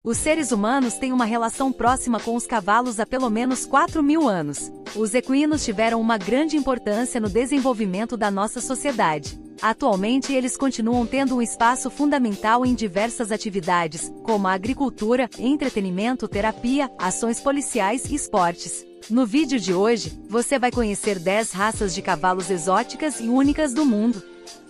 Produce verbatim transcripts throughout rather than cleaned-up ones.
Os seres humanos têm uma relação próxima com os cavalos há pelo menos quatro mil anos. Os equinos tiveram uma grande importância no desenvolvimento da nossa sociedade. Atualmente eles continuam tendo um espaço fundamental em diversas atividades, como a agricultura, entretenimento, terapia, ações policiais e esportes. No vídeo de hoje, você vai conhecer dez raças de cavalos exóticas e únicas do mundo.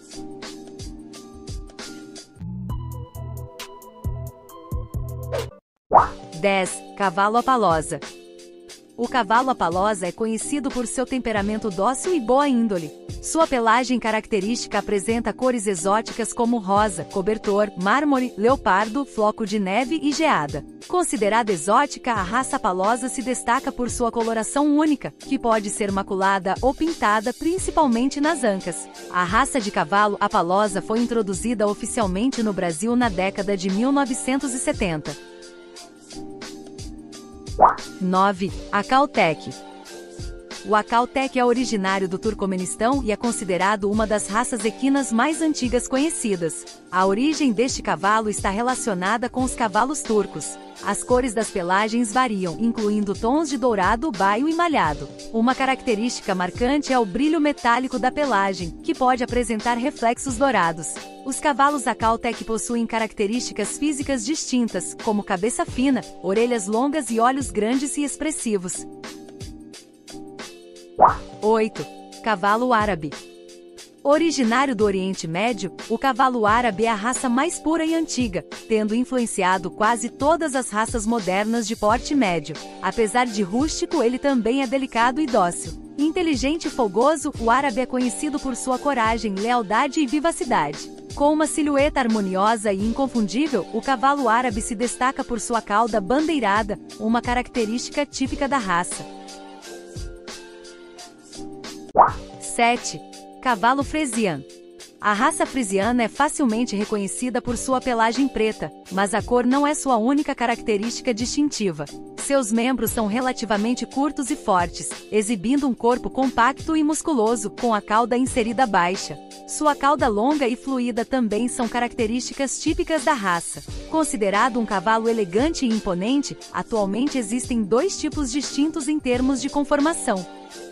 dez. Cavalo Apalosa. O cavalo Apalosa é conhecido por seu temperamento dócil e boa índole. Sua pelagem característica apresenta cores exóticas como rosa, cobertor, mármore, leopardo, floco de neve e geada. Considerada exótica, a raça Apalosa se destaca por sua coloração única, que pode ser maculada ou pintada, principalmente nas ancas. A raça de cavalo Apalosa foi introduzida oficialmente no Brasil na década de mil novecentos e setenta. nove. Acautec. O Acautec é originário do Turcomenistão e é considerado uma das raças equinas mais antigas conhecidas. A origem deste cavalo está relacionada com os cavalos turcos. As cores das pelagens variam, incluindo tons de dourado, baio e malhado. Uma característica marcante é o brilho metálico da pelagem, que pode apresentar reflexos dourados. Os cavalos Acautec possuem características físicas distintas, como cabeça fina, orelhas longas e olhos grandes e expressivos. oito. Cavalo Árabe. Originário do Oriente Médio, o cavalo árabe é a raça mais pura e antiga, tendo influenciado quase todas as raças modernas de porte médio. Apesar de rústico, ele também é delicado e dócil. Inteligente e folgoso, o árabe é conhecido por sua coragem, lealdade e vivacidade. Com uma silhueta harmoniosa e inconfundível, o cavalo árabe se destaca por sua cauda bandeirada, uma característica típica da raça. sete. Cavalo Friesian. A raça frisiana é facilmente reconhecida por sua pelagem preta, mas a cor não é sua única característica distintiva. Seus membros são relativamente curtos e fortes, exibindo um corpo compacto e musculoso, com a cauda inserida baixa. Sua cauda longa e fluida também são características típicas da raça. Considerado um cavalo elegante e imponente, atualmente existem dois tipos distintos em termos de conformação.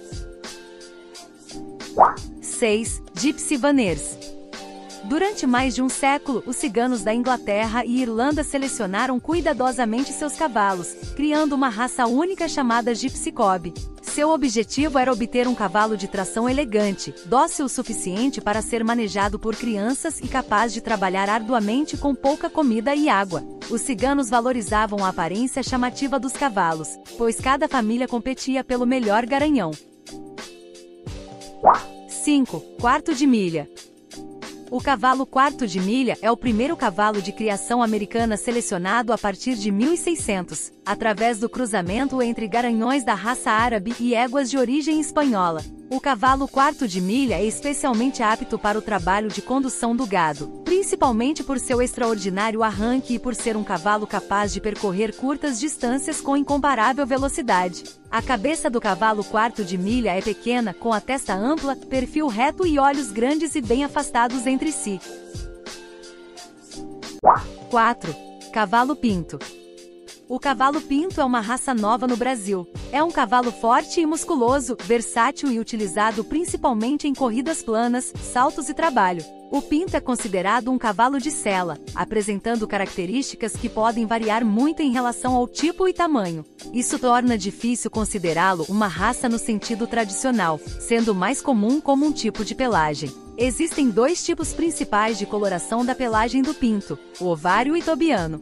seis. Gypsy Vaners. Durante mais de um século, os ciganos da Inglaterra e Irlanda selecionaram cuidadosamente seus cavalos, criando uma raça única chamada Gypsy Cob. Seu objetivo era obter um cavalo de tração elegante, dócil o suficiente para ser manejado por crianças e capaz de trabalhar arduamente com pouca comida e água. Os ciganos valorizavam a aparência chamativa dos cavalos, pois cada família competia pelo melhor garanhão. cinco. Quarto de milha. O cavalo quarto de milha é o primeiro cavalo de criação americana selecionado a partir de mil e seiscentos, através do cruzamento entre garanhões da raça árabe e éguas de origem espanhola. O cavalo quarto de milha é especialmente apto para o trabalho de condução do gado, principalmente por seu extraordinário arranque e por ser um cavalo capaz de percorrer curtas distâncias com incomparável velocidade. A cabeça do cavalo quarto de milha é pequena, com a testa ampla, perfil reto e olhos grandes e bem afastados entre si. quatro. Cavalo Pinto. O cavalo pinto é uma raça nova no Brasil. É um cavalo forte e musculoso, versátil e utilizado principalmente em corridas planas, saltos e trabalho. O pinto é considerado um cavalo de sela, apresentando características que podem variar muito em relação ao tipo e tamanho. Isso torna difícil considerá-lo uma raça no sentido tradicional, sendo mais comum como um tipo de pelagem. Existem dois tipos principais de coloração da pelagem do pinto, o ovário e tobiano.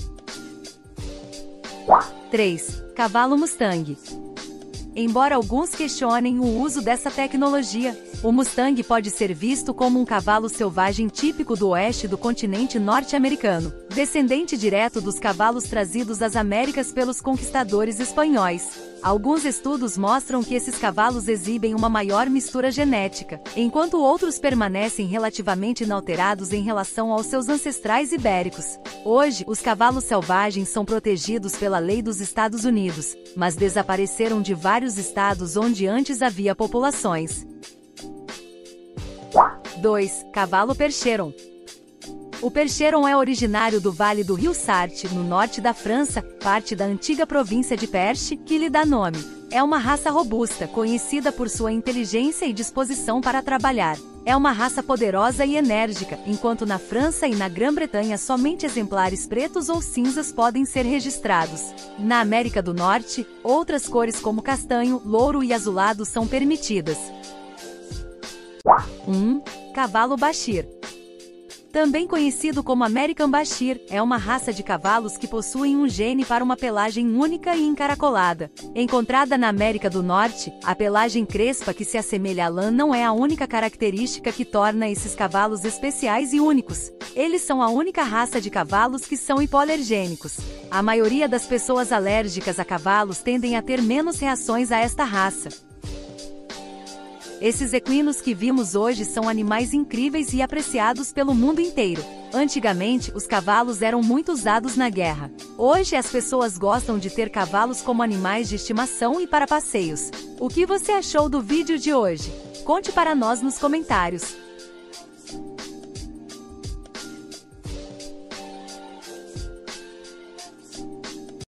três. Cavalo Mustang. Embora alguns questionem o uso dessa tecnologia, o Mustang pode ser visto como um cavalo selvagem típico do oeste do continente norte-americano, descendente direto dos cavalos trazidos às Américas pelos conquistadores espanhóis. Alguns estudos mostram que esses cavalos exibem uma maior mistura genética, enquanto outros permanecem relativamente inalterados em relação aos seus ancestrais ibéricos. Hoje, os cavalos selvagens são protegidos pela lei dos Estados Unidos, mas desapareceram de vários estados onde antes havia populações. dois. Cavalo Percheron. O Percheron é originário do Vale do Rio Sarthe, no norte da França, parte da antiga província de Perche, que lhe dá nome. É uma raça robusta, conhecida por sua inteligência e disposição para trabalhar. É uma raça poderosa e enérgica, enquanto na França e na Grã-Bretanha somente exemplares pretos ou cinzas podem ser registrados. Na América do Norte, outras cores como castanho, louro e azulado são permitidas. um. Cavalo Bashir. Também conhecido como American Bashir, é uma raça de cavalos que possuem um gene para uma pelagem única e encaracolada. Encontrada na América do Norte, a pelagem crespa que se assemelha à lã não é a única característica que torna esses cavalos especiais e únicos. Eles são a única raça de cavalos que são hipoalergênicos. A maioria das pessoas alérgicas a cavalos tendem a ter menos reações a esta raça. Esses equinos que vimos hoje são animais incríveis e apreciados pelo mundo inteiro. Antigamente, os cavalos eram muito usados na guerra. Hoje as pessoas gostam de ter cavalos como animais de estimação e para passeios. O que você achou do vídeo de hoje? Conte para nós nos comentários.